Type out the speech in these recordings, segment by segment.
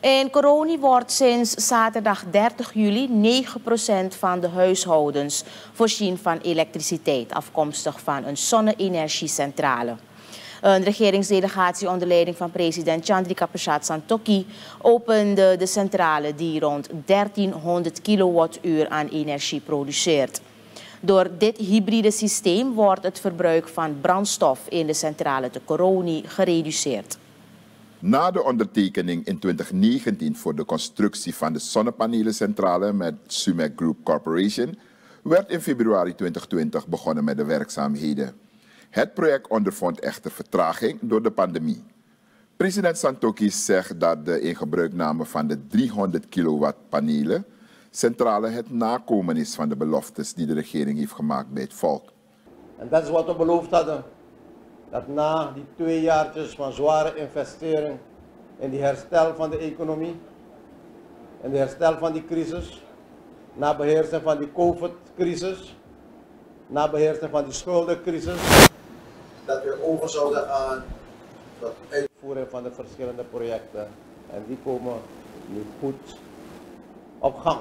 In Coroni wordt sinds zaterdag 30 juli 9% van de huishoudens voorzien van elektriciteit, afkomstig van een zonne-energiecentrale. Een regeringsdelegatie onder leiding van president Chandrika Prasad Santokhi opende de centrale die rond 1300 kilowattuur aan energie produceert. Door dit hybride systeem wordt het verbruik van brandstof in de centrale te Coroni gereduceerd. Na de ondertekening in 2019 voor de constructie van de zonnepanelencentrale met Sumec Group Corporation werd in februari 2020 begonnen met de werkzaamheden. Het project ondervond echter vertraging door de pandemie. President Santokhi zegt dat de ingebruikname van de 300 kilowatt panelen centrale het nakomen is van de beloftes die de regering heeft gemaakt bij het volk. En dat is wat we beloofd hadden. Dat na die 2 jaartjes van zware investering in die herstel van de economie, in de herstel van die crisis, na beheersing van die COVID-crisis, na beheersing van die schuldencrisis, dat we over zouden gaan tot uitvoering van de verschillende projecten. En die komen nu goed op gang.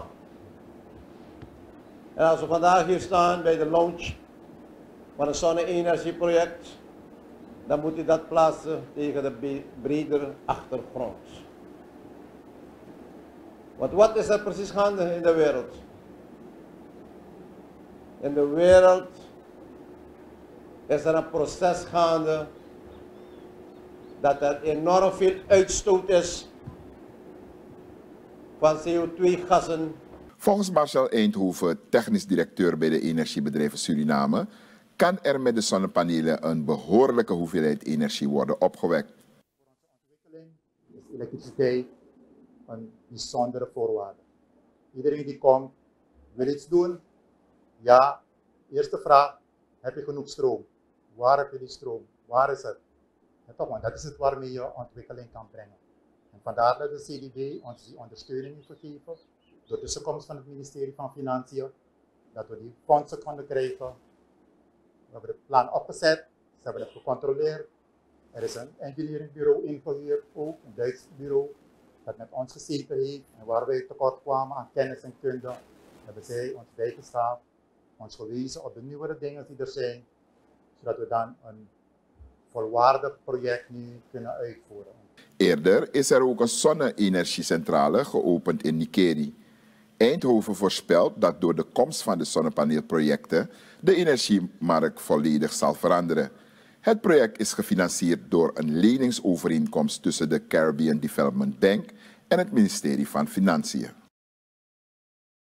En als we vandaag hier staan bij de launch van een zonne-energieproject, dan moet u dat plaatsen tegen de bredere achtergrond. Want wat is er precies gaande in de wereld? In de wereld is er een proces gaande dat er enorm veel uitstoot is van CO2-gassen. Volgens Marcel Eindhoven, technisch directeur bij de Energiebedrijven Suriname, kan er met de zonnepanelen een behoorlijke hoeveelheid energie worden opgewekt. Voor onze ontwikkeling is elektriciteit een bijzondere voorwaarde. Iedereen die komt wil iets doen. Ja, eerste vraag, heb je genoeg stroom? Waar heb je die stroom? Waar is het? En toch, want dat is het waarmee je ontwikkeling kan brengen. En vandaar dat de CDB ons die ondersteuning heeft gegeven, door de tussenkomst van het ministerie van Financiën, dat we die fondsen konden krijgen. We hebben het plan opgezet, ze hebben het gecontroleerd. Er is een engineeringbureau ingehuurd, ook een Duits bureau, dat met ons gezeten heeft. En waar wij tekort kwamen aan kennis en kunde, hebben zij ons bijgestaan, ons gewezen op de nieuwere dingen die er zijn, zodat we dan een volwaardig project nu kunnen uitvoeren. Eerder is er ook een zonne-energiecentrale geopend in Nikeri. Eindhoven voorspelt dat door de komst van de zonnepaneelprojecten de energiemarkt volledig zal veranderen. Het project is gefinancierd door een leningsovereenkomst tussen de Caribbean Development Bank en het ministerie van Financiën.